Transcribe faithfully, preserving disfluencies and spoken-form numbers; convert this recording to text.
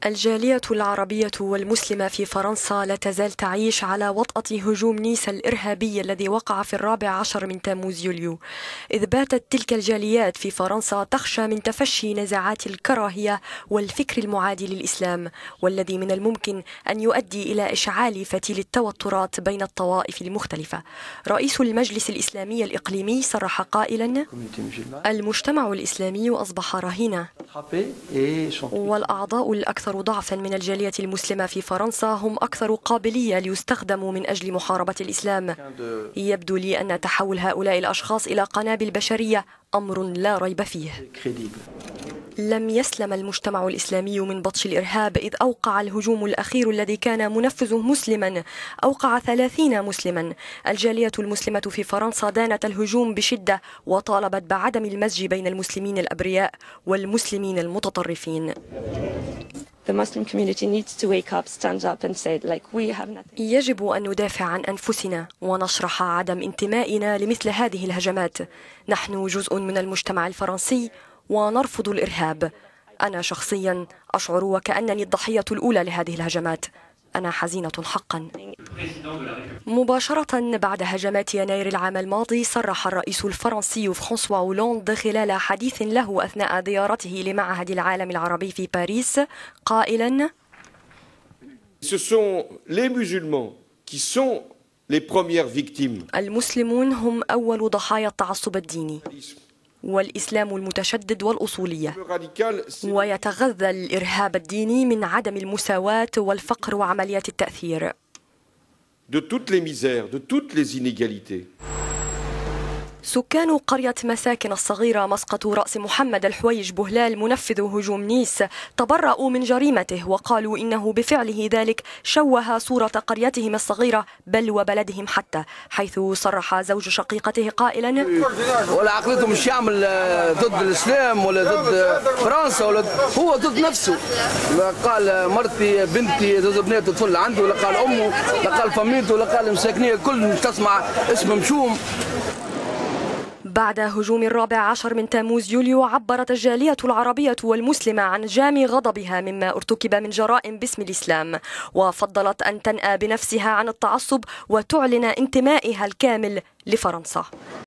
الجالية العربية والمسلمة في فرنسا لا تزال تعيش على وطأة هجوم نيس الإرهابي الذي وقع في الرابع عشر من تموز يوليو، إذ باتت تلك الجاليات في فرنسا تخشى من تفشي نزعات الكراهية والفكر المعادي للإسلام، والذي من الممكن أن يؤدي إلى إشعال فتيل التوترات بين الطوائف المختلفة. رئيس المجلس الإسلامي الإقليمي صرح قائلا: المجتمع الإسلامي أصبح رهينة، والأعضاء الأكثر ضعفا من الجالية المسلمة في فرنسا هم أكثر قابلية ليستخدموا من أجل محاربة الإسلام. يبدو لي أن تحول هؤلاء الأشخاص إلى قنابل بشرية أمر لا ريب فيه. لم يسلم المجتمع الإسلامي من بطش الإرهاب، إذ أوقع الهجوم الأخير الذي كان منفذه مسلما أوقع ثلاثين مسلما. الجالية المسلمة في فرنسا دانت الهجوم بشدة وطالبت بعدم المزج بين المسلمين الأبرياء والمسلمين المتطرفين. يجب أن ندافع عن أنفسنا ونشرح عدم انتمائنا لمثل هذه الهجمات. نحن جزء من المجتمع الفرنسي ونرفض الإرهاب. أنا شخصيا أشعر وكأنني الضحية الأولى لهذه الهجمات. أنا حزينة حقا. مباشرة بعد هجمات يناير العام الماضي، صرح الرئيس الفرنسي فرانسوا هولاند خلال حديث له أثناء زيارته لمعهد العالم العربي في باريس قائلا: المسلمون هم أول ضحايا التعصب الديني والإسلام المتشدد والأصولية، ويتغذى الإرهاب الديني من عدم المساواة والفقر وعمليات التأثير. سكان قرية مساكن الصغيرة مسقط رأس محمد الحويج بهلال منفذ هجوم نيس تبرأوا من جريمته، وقالوا إنه بفعله ذلك شوه صورة قريتهم الصغيرة بل وبلدهم حتى، حيث صرح زوج شقيقته قائلا: ولا عقلته مش يعمل ضد الإسلام ولا ضد فرنسا، ولا هو ضد نفسه. قال مرتي بنتي زوج بنات طفل عنده، ولا قال أمه، لا قال فميته، ولا قال مساكنية الكل تسمع اسم مشوم. بعد هجوم الرابع عشر من تموز يوليو، عبرت الجالية العربية والمسلمة عن جام غضبها مما ارتكب من جرائم باسم الإسلام، وفضلت أن تنأى بنفسها عن التعصب وتعلن انتمائها الكامل لفرنسا.